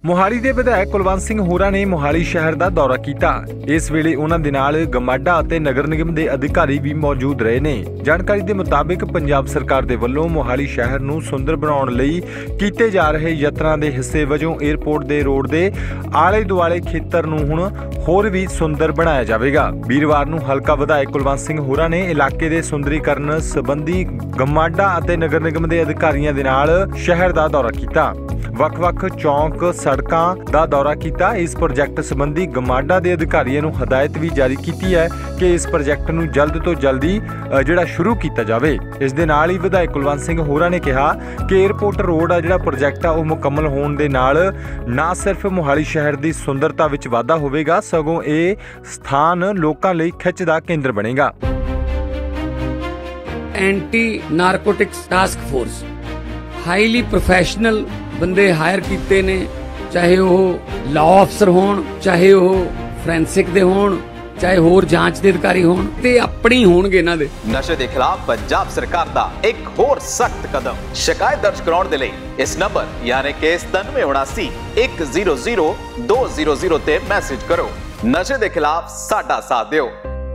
ਮੋਹਾਲੀ ਦੇ ਵਿਧਾਇਕ ਕੁਲਵੰਤ ਸਿੰਘ ਹੋਰਾਂ ਨੇ ਮੋਹਾਲੀ ਸ਼ਹਿਰ ਦਾ ਦੌਰਾ ਕੀਤਾ। ਇਸ ਵੇਲੇ ਉਹਨਾਂ ਦੇ ਨਾਲ ਗਮਾਡਾ ਅਤੇ ਨਗਰ ਨਿਗਮ ਦੇ ਅਧਿਕਾਰੀ ਵੀ ਮੌਜੂਦ ਰਹੇ ਨੇ। ਜਾਣਕਾਰੀ ਦੇ ਮੁਤਾਬਿਕ ਪੰਜਾਬ ਸਰਕਾਰ ਦੇ ਵੱਲੋਂ ਮੋਹਾਲੀ ਸ਼ਹਿਰ ਨੂੰ ਸੁੰਦਰ ਬਣਾਉਣ ਲਈ ਕੀਤੇ ਜਾ ਰਹੇ ਯਤਨਾਂ ਦੇ ਹਿੱਸੇ ਵਜੋਂ ਏਅਰਪੋਰਟ ਦੇ ਰੋਡ ਦੇ ਆਲੇ ਦੁਆਲੇ ਖੇਤਰ ਨੂੰ ਹੁਣ ਹੋਰ ਵੀ ਸੁੰਦਰ ਬਣਾਇਆ ਜਾਵੇਗਾ। ਵੀਰਵਾਰ ਨੂੰ ਹਲਕਾ ਵਿਧਾਇਕ ਕੁਲਵੰਤ ਸਿੰਘ ਹੋਰਾਂ ਨੇ ਇਲਾਕੇ ਦੇ ਸੁੰਦਰੀਕਰਨ ਸੰਬੰਧੀ ਗਮਾਡਾ ਅਤੇ ਨਗਰ ਨਿਗਮ ਦੇ ਅਧਿਕਾਰੀਆਂ ਦੇ ਨਾਲ ਸ਼ਹਿਰ ਦਾ ਦੌਰਾ ਕੀਤਾ। ਵੱਖ-ਵੱਖ ਚੌਂਕ ਸੜਕਾਂ ਦਾ ਦੌਰਾ ਕੀਤਾ। ਇਸ ਪ੍ਰੋਜੈਕਟ ਸੰਬੰਧੀ ਗਮਾਡਾ ਦੇ ਅਧਿਕਾਰੀਆਂ ਨੂੰ ਹਦਾਇਤ ਵੀ ਜਾਰੀ ਕੀਤੀ ਹੈ ਕਿ ਇਸ ਪ੍ਰੋਜੈਕਟ ਨੂੰ ਜਲਦ ਤੋਂ ਜਲਦੀ ਸ਼ੁਰੂ ਕੀਤਾ ਜਾਵੇ। ਇਸ ਦੇ ਨਾਲ ਹੀ ਵਿਧਾਇਕ ਕੁਲਵੰਤ ਸਿੰਘ ਹੋਰਾਂ ਨੇ ਕਿਹਾ ਕਿ ਏਅਰਪੋਰਟ ਰੋਡ ਆ ਜਿਹੜਾ ਪ੍ਰੋਜੈਕਟ ਆ ਉਹ ਮੁਕੰਮਲ ਹੋਣ ਦੇ ਨਾਲ ਨਾ ਸਿਰਫ ਮੋਹਾਲੀ ਸ਼ਹਿਰ ਦੀ ਸੁੰਦਰਤਾ ਵਿੱਚ ਵਾਧਾ ਹੋਵੇਗਾ, ਸਗੋਂ ਇਹ ਸਥਾਨ ਲੋਕਾਂ ਲਈ ਖਿੱਚ ਦਾ ਕੇਂਦਰ ਬਣੇਗਾ। Anti narcotics task force highly professional ਬੰਦੇ ਹਾਇਰ ਕੀਤੇ ਨੇ, ਚਾਹੇ ਉਹ ਲਾਅ ਅਫਸਰ ਹੋਣ, ਚਾਹੇ ਉਹ ਫੋਰੈਂਸਿਕ ਦੇ ਹੋਣ, ਚਾਹੇ ਹੋਰ ਜਾਂਚ ਦੇ ਅਧਿਕਾਰੀ ਹੋਣ, ਤੇ ਆਪਣੀ ਹੋਣਗੇ ਇਹਨਾਂ ਦੇ। ਨਸ਼ੇ ਦੇ ਖਿਲਾਫ ਪੰਜਾਬ ਸਰਕਾਰ ਦਾ ਇੱਕ ਹੋਰ ਸਖਤ ਕਦਮ। ਸ਼ਿਕਾਇਤ ਦਰਜ ਕਰਾਉਣ ਦੇ ਲਈ ਇਸ ਨੰਬਰ ਯਾਨੀ ਕਿ 9779 100 200 ਤੇ ਮੈਸੇਜ ਕਰੋ। ਨਸ਼ੇ ਦੇ ਖਿਲਾਫ ਸਾਡਾ ਸਾਥ ਦਿਓ।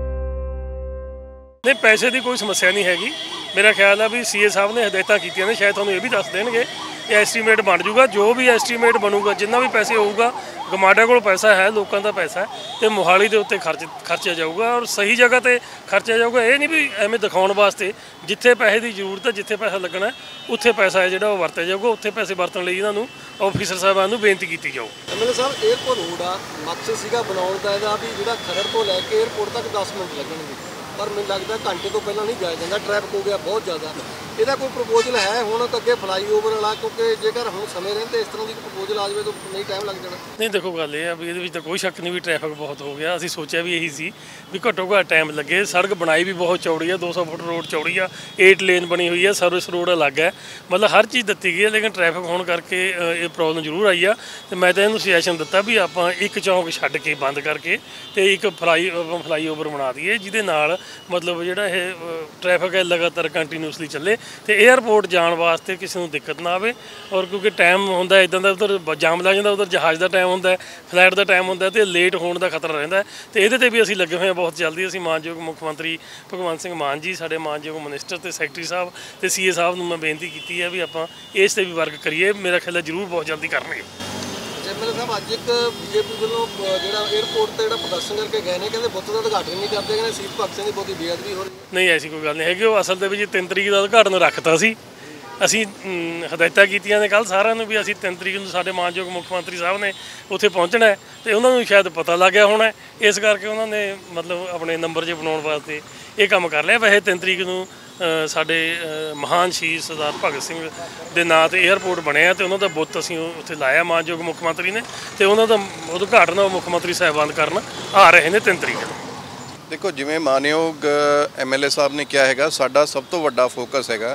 नहीं, पैसे की कोई समस्या नहीं हैगी। मेरा ख्याल है भी सीए साहब ने हदायत कीतियां ने, शायद तुहानूं ये भी दस देणगे। ये एस्टीमेट बन जूगा, जो भी एस्टीमेट बनूगा, जिन्ना भी पैसे होऊगा, गमाडा कोल पैसा है, लोगों का पैसा है, तो मोहाली के उत्ते खर्चा जाऊगा और सही जगह पर खर्चा जाऊगा। ये नहीं भी एवें दिखाउण वास्ते, जिथे पैसे की जरूरत है, जिथे पैसा लगना उत्थे पैसा है जिहड़ा वरत्या जाऊगा, उत्थे पैसे वरतण लई इन्हां नूं ऑफिसर साहबान नूं बेनती की जाऊ। एमएलए साहब, एयरपोर्ट रोड आ मकसद सीगा बनाउण दा इहदा भी जिहड़ा खरड़ तो लैके एयरपोर्ट तक 10 मिनट लगणगे, पर मैंने लगता है घंटे तो पहला नहीं जाया जाता, ट्रैफिक हो गया बहुत ज़्यादा। ਇਹਦਾ ਕੋਈ ਪ੍ਰਪੋਜ਼ਲ ਹੈ ਹੁਣ ਅੱਗੇ ਫਲਾਈਓਵਰ ਵਾਲਾ, ਕਿਉਂਕਿ ਜੇਕਰ ਹੁਣ ਸਮੇਂ ਰਹਿੰਦੇ ਇਸ ਤਰ੍ਹਾਂ ਦੀ ਪ੍ਰਪੋਜ਼ਲ ਆ ਜਾਵੇ ਤਾਂ ਨਹੀਂ ਟਾਈਮ ਲੱਗ ਜਾਣਾ। ਨਹੀਂ, ਦੇਖੋ ਗੱਲ ਇਹ ਆ ਵੀ ਇਹਦੇ ਵਿੱਚ ਤਾਂ ਕੋਈ ਸ਼ੱਕ ਨਹੀਂ ਵੀ ਟ੍ਰੈਫਿਕ ਬਹੁਤ ਹੋ ਗਿਆ। ਅਸੀਂ ਸੋਚਿਆ ਵੀ ਇਹੀ ਸੀ ਵੀ ਘੱਟੋ ਘੱਟ ਟਾਈਮ ਲੱਗੇ। ਸੜਕ ਬਣਾਈ ਵੀ ਬਹੁਤ ਚੌੜੀ ਆ, 200 ਫੁੱਟ ਰੋਡ ਚੌੜੀ ਆ, 8 ਲੇਨ ਬਣੀ ਹੋਈ ਆ, ਸਰਵਿਸ ਰੋਡ ਅਲੱਗ ਹੈ, ਮਤਲਬ ਹਰ ਚੀਜ਼ ਦਿੱਤੀ ਗਈ ਹੈ। ਲੇਕਿਨ ਟ੍ਰੈਫਿਕ ਹੋਣ ਕਰਕੇ ਇਹ ਪ੍ਰੋਬਲਮ ਜ਼ਰੂਰ ਆਈ ਆ। ਤੇ ਮੈਂ ਤਾਂ ਇਹਨੂੰ ਸੁਜੈਸ਼ਨ ਦਿੱਤਾ ਵੀ ਆਪਾਂ ਇੱਕ ਚੌਂਕ ਛੱਡ ਕੇ ਬੰਦ ਕਰਕੇ ਤੇ ਇੱਕ ਫਲਾਈਓਵਰ ਬਣਾ ਦਈਏ, ਜਿਹਦੇ ਨਾਲ ਮਤਲਬ ਜਿਹੜਾ ਇਹ ਟ੍ਰੈਫਿਕ ਹੈ ਲਗਾਤਾਰ ਕੰਟੀਨਿਊਸਲੀ ਚੱਲੇ ਤੇ ਏਅਰਪੋਰਟ ਜਾਣ ਵਾਸਤੇ ਕਿਸੇ ਨੂੰ ਦਿੱਕਤ ਨਾ ਆਵੇ। ਔਰ ਕਿਉਂਕਿ ਟਾਈਮ ਹੁੰਦਾ ਇੱਦਾਂ ਦਾ, ਉੱਧਰ ਜਾਮ ਲੱਗ ਜਾਂਦਾ, ਉੱਧਰ ਜਹਾਜ਼ ਦਾ ਟਾਈਮ ਹੁੰਦਾ, ਫਲਾਈਟ ਦਾ ਟਾਈਮ ਹੁੰਦਾ ਤੇ ਲੇਟ ਹੋਣ ਦਾ ਖਤਰਾ ਰਹਿੰਦਾ। ਤੇ ਇਹਦੇ ਤੇ ਵੀ ਅਸੀਂ ਲੱਗੇ ਹੋਏ ਹਾਂ ਬਹੁਤ ਜਲਦੀ। ਅਸੀਂ ਮਾਨਯੋਗ ਮੁੱਖ ਮੰਤਰੀ ਭਗਵੰਤ ਸਿੰਘ ਮਾਨ ਜੀ, ਸਾਡੇ ਮਾਨਯੋਗ ਮਿਨਿਸਟਰ ਤੇ ਸੈਕਟਰੀ ਸਾਹਿਬ ਤੇ ਸੀਏ ਸਾਹਿਬ ਨੂੰ ਮੈਂ ਬੇਨਤੀ ਕੀਤੀ ਹੈ ਵੀ ਆਪਾਂ ਇਸ ਤੇ ਵੀ ਵਰਕ ਕਰੀਏ। ਮੇਰਾ ਖਿਆਲ ਹੈ ਜ਼ਰੂਰ ਬਹੁਤ ਜਲਦੀ ਕਰਨਗੇ। ਐਮਐਲਏ ਸਾਹਿਬ, ਅੱਜ ਇੱਕ ਬੀਜੇਪੀ ਵੱਲੋਂ ਜਿਹੜਾ 에ਅਰਪੋਰਟ ਤੇ ਜਿਹੜਾ ਪ੍ਰਦਰਸ਼ਨ ਕਰਕੇ ਗਏ ਨੇ, ਕਹਿੰਦੇ ਬੁੱਤ ਦਾ ਉਦਘਾਟਨ ਨਹੀਂ ਕਰਦੇ, ਕਹਿੰਦੇ ਸੀਤ ਭਗਤ ਸਿੰਘ ਦੀ ਬਹੁਤੀ ਬੇਅਦਬੀ ਹੋ ਰਹੀ ਹੈ। ਨਹੀਂ, ਐਸੀ ਕੋਈ ਗੱਲ ਨਹੀਂ ਹੈਗੀ। ਉਹ ਅਸਲ ਦੇ ਵਿੱਚ 3 ਤਰੀਕ ਦਾ ਉਦਘਾਟਨ ਰੱਖਤਾ ਸੀ। ਅਸੀਂ ਹਦਾਇਤਾਂ ਕੀਤੀਆਂ ਨੇ ਕੱਲ੍ਹ ਸਾਰਿਆਂ ਨੂੰ ਵੀ ਅਸੀਂ 3 ਤਰੀਕ ਨੂੰ ਸਾਡੇ ਮਾਨਯੋਗ ਮੁੱਖ ਮੰਤਰੀ ਸਾਹਿਬ ਨੇ ਉੱਥੇ ਪਹੁੰਚਣਾ ਹੈ ਤੇ ਉਹਨਾਂ ਨੂੰ ਸ਼ਾਇਦ ਪਤਾ ਲੱਗ ਗਿਆ ਹੋਣਾ, ਇਸ ਕਰਕੇ ਉਹਨਾਂ ਨੇ ਮਤਲਬ ਆਪਣੇ ਨੰਬਰ 'ਚ ਬਣਾਉਣ ਵਾਸਤੇ ਇਹ ਕੰਮ ਕਰ ਲਿਆ। ਵੈਸੇ 3 ਤਰੀਕ ਨੂੰ ਸਾਡੇ ਮਹਾਨ ਸ਼ਹੀਦ ਸਰਦਾਰ ਭਗਤ ਸਿੰਘ ਦੇ ਨਾਂ 'ਤੇ ਏਅਰਪੋਰਟ ਬਣਿਆ ਤੇ ਉਹਨਾਂ ਦਾ ਬੁੱਤ ਅਸੀਂ ਉੱਥੇ ਲਾਇਆ ਮਾਨਯੋਗ ਮੁੱਖ ਮੰਤਰੀ ਨੇ, ਤੇ ਉਹਨਾਂ ਦਾ ਉਦਘਾਟਨ ਮੁੱਖ ਮੰਤਰੀ ਸਾਹਿਬਾਨ ਕਰਨ ਆ ਰਹੇ ਨੇ 3 ਤਰੀਕ ਨੂੰ। ਦੇਖੋ, ਜਿਵੇਂ ਮਾਨਯੋਗ ਐਮਐਲਏ ਸਾਹਿਬ ਨੇ ਕਿਹਾ ਹੈਗਾ, ਸਾਡਾ ਸਭ ਤੋਂ ਵੱਡਾ ਫੋਕਸ ਹੈਗਾ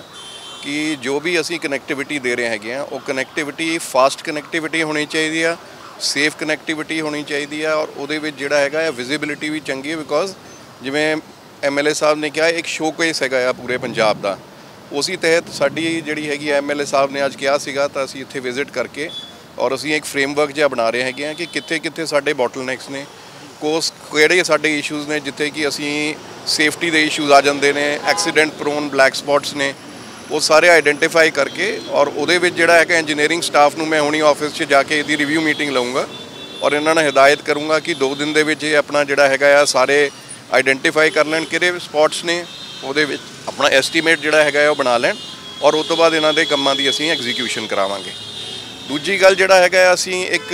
ਕਿ ਜੋ ਵੀ ਅਸੀਂ ਕਨੈਕਟੀਵਿਟੀ ਦੇ ਰਹੇ ਹੈਗੇ ਆ, ਉਹ ਕਨੈਕਟੀਵਿਟੀ ਫਾਸਟ ਕਨੈਕਟੀਵਿਟੀ ਹੋਣੀ ਚਾਹੀਦੀ ਆ, ਸੇਫ ਕਨੈਕਟੀਵਿਟੀ ਹੋਣੀ ਚਾਹੀਦੀ ਆ, ਔਰ ਉਹਦੇ ਵਿੱਚ ਜਿਹੜਾ ਹੈਗਾ ਵਿਜ਼ਿਬਿਲਿਟੀ ਵੀ ਚੰਗੀ ਹੈ। ਬਿਕੋਜ਼ ਜਿਵੇਂ ਐਮਐਲਏ ਸਾਹਿਬ ਨੇ ਕਿਹਾ, ਇੱਕ ਸ਼ੋਕੇਸ ਹੈਗਾ ਆ ਪੂਰੇ ਪੰਜਾਬ ਦਾ। ਉਸੇ ਤਹਿਤ ਸਾਡੀ ਜਿਹੜੀ ਹੈਗੀ ਐਮਐਲਏ ਸਾਹਿਬ ਨੇ ਅੱਜ ਕਿਹਾ ਸੀਗਾ, ਤਾਂ ਅਸੀਂ ਇੱਥੇ ਵਿਜ਼ਿਟ ਕਰਕੇ ਔਰ ਅਸੀਂ ਇੱਕ ਫਰੇਮਵਰਕ ਜਿਹਾ ਬਣਾ ਰਹੇ ਹੈਗੇ ਆ ਕਿ ਕਿੱਥੇ ਕਿੱਥੇ ਸਾਡੇ ਬੋਟਲਨੈਕਸ ਨੇ, ਕਿਹੜੇ ਸਾਡੇ ਇਸ਼ੂਜ਼ ਨੇ ਜਿੱਥੇ ਕਿ ਅਸੀਂ ਸੇਫਟੀ ਦੇ ਇਸ਼ੂਜ਼ ਆ ਜਾਂਦੇ ਨੇ, ਐਕਸੀਡੈਂਟ ਪ੍ਰੋਨ ਬਲੈਕ ਸਪੌਟਸ ਨੇ, ਉਹ ਸਾਰੇ ਆਈਡੈਂਟੀਫਾਈ ਕਰਕੇ ਔਰ ਉਹਦੇ ਵਿੱਚ ਜਿਹੜਾ ਹੈਗਾ ਇੰਜੀਨੀਅਰਿੰਗ ਸਟਾਫ ਨੂੰ ਮੈਂ ਹੁਣੀ ਆਫਿਸ 'ਚ ਜਾ ਕੇ ਇਹਦੀ ਰਿਵਿਊ ਮੀਟਿੰਗ ਲਵਾਂਗਾ ਔਰ ਇਹਨਾਂ ਨੂੰ ਹਦਾਇਤ ਕਰੂੰਗਾ ਕਿ 2 ਦਿਨ ਦੇ ਵਿੱਚ ਇਹ ਆਪਣਾ ਜਿਹੜਾ ਹੈਗਾ ਆ ਸਾਰੇ ਆਈਡੈਂਟੀਫਾਈ ਕਰ ਲੈਣ ਕਿਹੜੇ ਸਪੌਟਸ ਨੇ, ਉਹਦੇ ਵਿੱਚ ਆਪਣਾ ਐਸਟੀਮੇਟ ਜਿਹੜਾ ਹੈਗਾ ਉਹ ਬਣਾ ਲੈਣ ਔਰ ਉਸ ਤੋਂ ਬਾਅਦ ਇਹਨਾਂ ਦੇ ਕੰਮਾਂ ਦੀ ਅਸੀਂ ਐਗਜ਼ੀਕਿਊਸ਼ਨ ਕਰਾਵਾਂਗੇ। ਦੂਜੀ ਗੱਲ ਜਿਹੜਾ ਹੈਗਾ, ਅਸੀਂ ਇੱਕ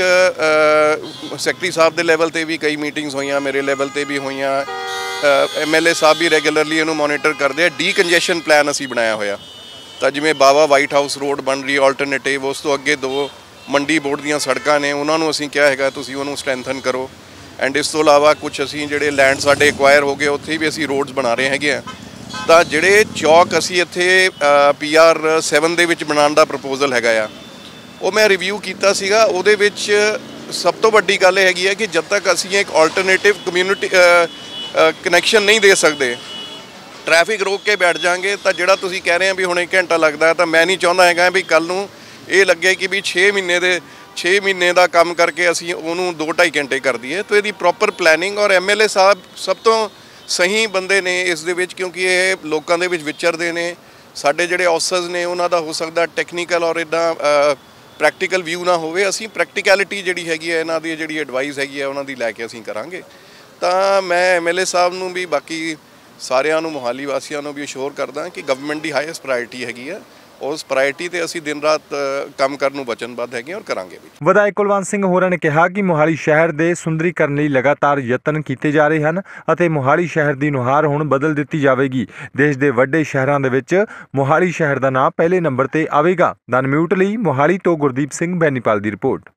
ਸੈਕਟਰੀ ਸਾਹਿਬ ਦੇ ਲੈਵਲ 'ਤੇ ਵੀ ਕਈ ਮੀਟਿੰਗਸ ਹੋਈਆਂ, ਮੇਰੇ ਲੈਵਲ 'ਤੇ ਵੀ ਹੋਈਆਂ, ਐਮਐਲਏ ਸਾਹਿਬ ਵੀ ਰੈਗੂਲਰਲੀ ਇਹਨੂੰ ਮੋਨੀਟਰ ਕਰਦੇ ਆ। ਡੀਕੰਜੈਸ਼ਨ ਪਲਾਨ ਅਸੀਂ ਬਣਾਇਆ ਹੋਇਆ, ਤਾਂ ਜਿਵੇਂ ਬਾਵਾ ਵਾਈਟ ਹਾਊਸ ਰੋਡ ਬਣ ਰਹੀ ਆਲਟਰਨੇਟਿਵ, ਉਸ ਤੋਂ ਅੱਗੇ 2 ਮੰਡੀ ਬੋਰਡ ਦੀਆਂ ਸੜਕਾਂ ਨੇ, ਉਹਨਾਂ ਨੂੰ ਅਸੀਂ ਕਿਹਾ ਹੈਗਾ ਤੁਸੀਂ ਉਹਨੂੰ ਸਟਰੈਂਥਨ ਕਰੋ। ਐਂਡ ਇਸ ਤੋਂ ਇਲਾਵਾ ਕੁਝ ਅਸੀਂ ਜਿਹੜੇ ਲੈਂਡ ਸਾਡੇ ਐਕਵਾਇਰ ਹੋ ਗਏ ਉੱਥੇ ਵੀ ਅਸੀਂ ਰੋਡਸ ਬਣਾ ਰਹੇ ਹੈਗੇ ਆ। ਤਾਂ ਜਿਹੜੇ ਚੌਕ ਅਸੀਂ ਇੱਥੇ PR 7 ਦੇ ਵਿੱਚ ਬਣਾਉਣ ਦਾ ਪ੍ਰਪੋਜ਼ਲ ਹੈਗਾ ਆ, ਉਹ ਮੈਂ ਰਿਵਿਊ ਕੀਤਾ ਸੀਗਾ। ਉਹਦੇ ਵਿੱਚ ਸਭ ਤੋਂ ਵੱਡੀ ਗੱਲ ਇਹ ਹੈਗੀ ਹੈ ਕਿ ਜਦ ਤੱਕ ਅਸੀਂ ਇੱਕ ਆਲਟਰਨੇਟਿਵ ਕਮਿਊਨਿਟੀ ਕਨੈਕਸ਼ਨ ਨਹੀਂ ਦੇ ਸਕਦੇ, ਟ੍ਰੈਫਿਕ ਰੋਕ ਕੇ ਬੈਠ ਜਾਵਾਂਗੇ, ਤਾਂ ਜਿਹੜਾ ਤੁਸੀਂ ਕਹਿ ਰਹੇ ਆ ਵੀ ਹੁਣ 1 ਘੰਟਾ ਲੱਗਦਾ, ਤਾਂ ਮੈਂ ਨਹੀਂ ਚਾਹੁੰਦਾ ਹੈਗਾ ਵੀ ਕੱਲ੍ਹ ਨੂੰ ਇਹ ਲੱਗੇ ਕਿ ਵੀ 6 ਮਹੀਨੇ ਦੇ 6 ਮਹੀਨੇ ਦਾ ਕੰਮ ਕਰਕੇ ਅਸੀਂ ਉਹਨੂੰ 2-2.5 ਘੰਟੇ ਕਰ ਦਈਏ ਤਾਂ ਇਹਦੀ ਪ੍ਰੋਪਰ ਪਲੈਨਿੰਗ। ਔਰ ਐਮਐਲਏ ਸਾਹਿਬ ਸਭ ਤੋਂ ਸਹੀ ਬੰਦੇ ਨੇ ਇਸ ਦੇ ਵਿੱਚ, ਕਿਉਂਕਿ ਇਹ ਲੋਕਾਂ ਦੇ ਵਿੱਚ ਵਿਚਰਦੇ ਨੇ। ਸਾਡੇ ਜਿਹੜੇ ਆਫਿਸਰਸ ਨੇ ਉਹਨਾਂ ਦਾ ਹੋ ਸਕਦਾ ਟੈਕਨੀਕਲ ਔਰ ਇੱਦਾਂ ਪ੍ਰੈਕਟੀਕਲ ਵਿਊ ਨਾ ਹੋਵੇ। ਅਸੀਂ ਪ੍ਰੈਕਟੀਕੈਲਿਟੀ ਜਿਹੜੀ ਹੈਗੀ ਹੈ, ਇਹਨਾਂ ਦੀ ਜਿਹੜੀ ਐਡਵਾਈਸ ਹੈਗੀ ਹੈ, ਉਹਨਾਂ ਦੀ ਲੈ ਕੇ ਅਸੀਂ ਕਰਾਂਗੇ। ਤਾਂ ਮੈਂ ਐਮਐਲਏ ਸਾਹਿਬ ਨੂੰ ਵੀ, ਬਾਕੀ ਸਾਰਿਆਂ ਨੂੰ, ਮੋਹਾਲੀ ਵਾਸੀਆਂ ਨੂੰ ਵੀ ਅਸ਼ੋਰ ਕਰਦਾ ਕਿ ਗਵਰਨਮੈਂਟ ਦੀ ਹਾਈਐਸਟ ਪ੍ਰਾਇਰਟੀ ਹੈਗੀ ਹੈ। ਉਸ ਪ੍ਰਾਇਰਟੀ ਤੇ ਅਸੀਂ ਦਿਨ ਰਾਤ ਕੰਮ ਕਰਨ ਨੂੰ ਵਚਨਬੱਧ ਹੈਗੇ ਔਰ ਕਰਾਂਗੇ ਵੀ। ਵਿਧਾਇਕ ਕੁਲਵੰਤ ਸਿੰਘ ਹੋਰਾਂ ਨੇ ਕਿਹਾ ਕਿ ਮੋਹਾਲੀ ਸ਼ਹਿਰ ਦੇ ਸੁੰਦਰੀਕਰਨ ਲਈ ਲਗਾਤਾਰ ਯਤਨ ਕੀਤੇ ਜਾ ਰਹੇ ਹਨ ਅਤੇ ਮੋਹਾਲੀ ਸ਼ਹਿਰ ਦੀ ਨੁਹਾਰ ਹੁਣ ਬਦਲ ਦਿੱਤੀ ਜਾਵੇਗੀ। ਦੇਸ਼ ਦੇ ਵੱਡੇ ਸ਼ਹਿਰਾਂ ਦੇ ਵਿੱਚ ਮੋਹਾਲੀ ਸ਼ਹਿਰ ਦਾ ਨਾਮ ਪਹਿਲੇ ਨੰਬਰ ਤੇ ਆਵੇਗਾ। ਦਨ ਮਿਊਟ ਲਈ ਮੋਹਾਲੀ ਤੋਂ ਗੁਰਦੀਪ ਸਿੰਘ ਬੈਨੀਪਾਲ ਦੀ ਰਿਪੋਰਟ।